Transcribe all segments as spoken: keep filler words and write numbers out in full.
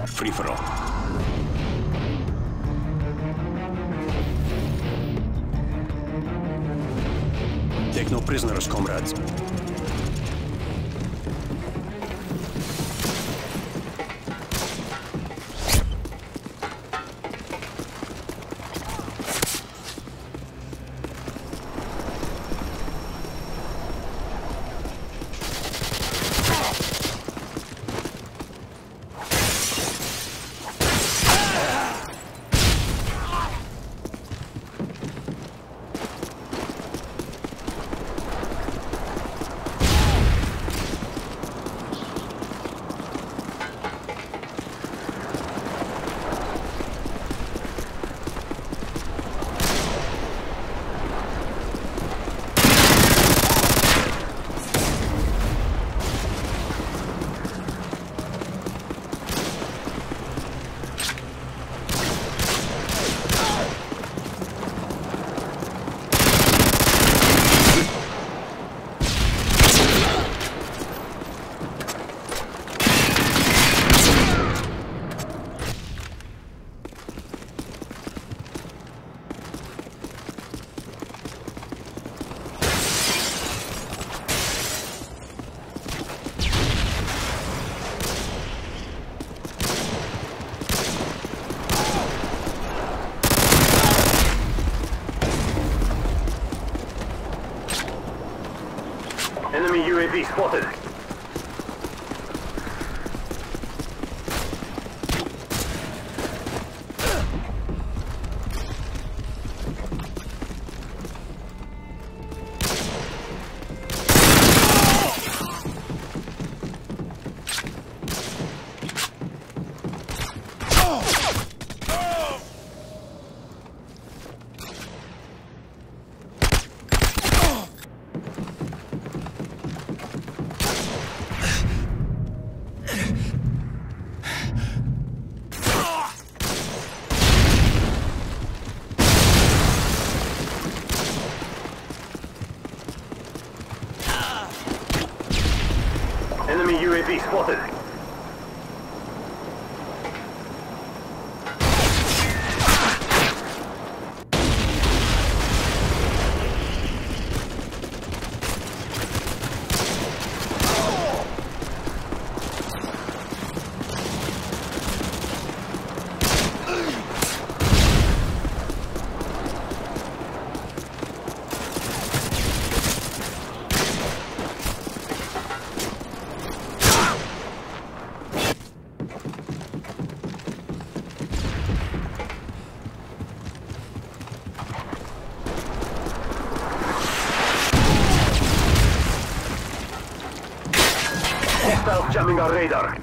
Free for all. Take no prisoners, comrades. Enemy U A V spotted. Enemy U A V spotted. Hostiles jamming our radar.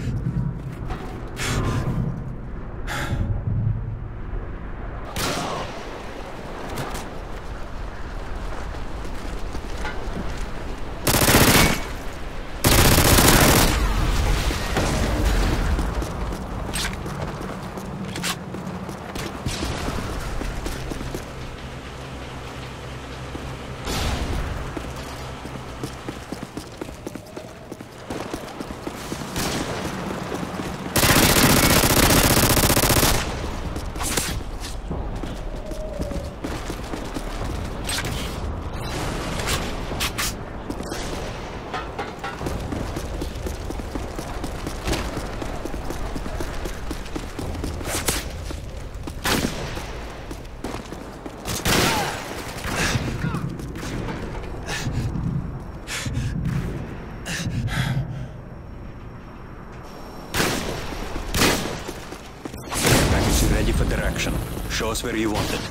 Ready for direction. Show us where you want it.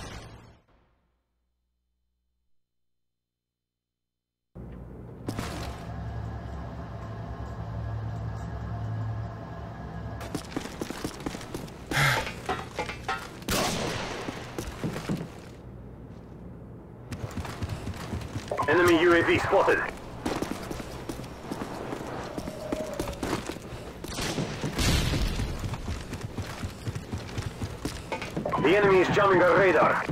Enemy U A V spotted. The enemy is jamming our radar.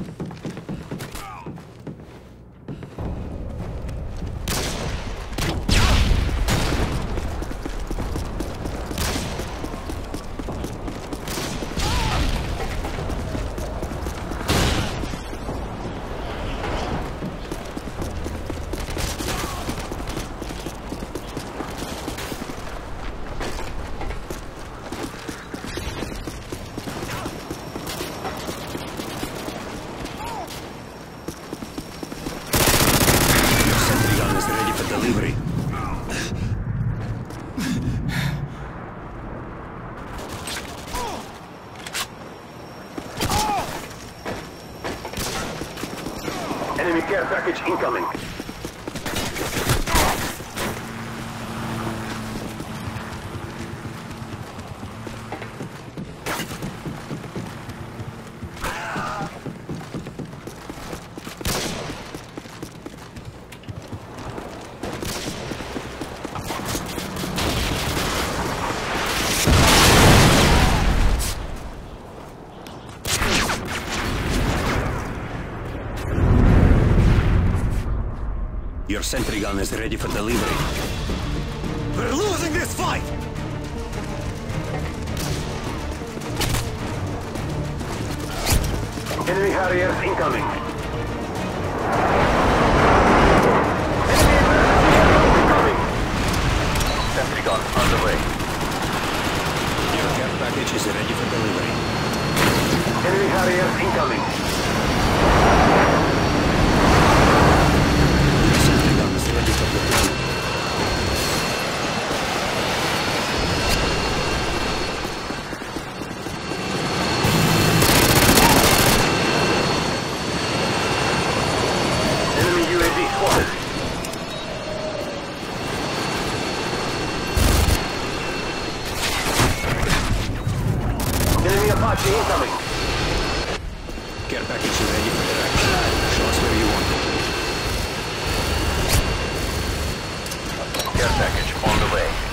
Enemy care package incoming. Your sentry gun is ready for delivery. We're losing this fight! Enemy Harriers incoming. Enemy incoming. Sentry gun on the way. Your care package is ready for delivery. Enemy Harriers incoming. Your sentry gun is ready for deployment. Enemy U A V spotted. Enemy Apache incoming. Care package is ready for traction. Show us where you want it. Care package on the way.